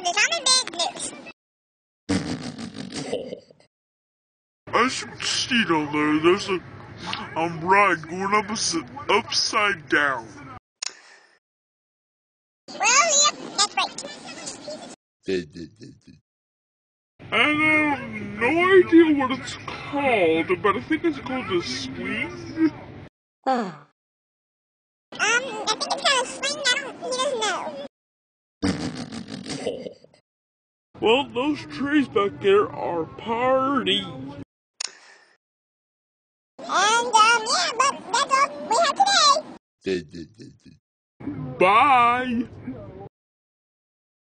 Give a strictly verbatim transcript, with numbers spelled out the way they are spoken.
the Tommy Big News. I see down there, there's a um, ride going up upside down. Well, yep, that's right. And I have no idea what it's called, but I think it's called a swing. um, I think it's kind of swing. I don't, he doesn't know. Well, those trees back there are party. And, um, yeah, but that's all we have today. Bye.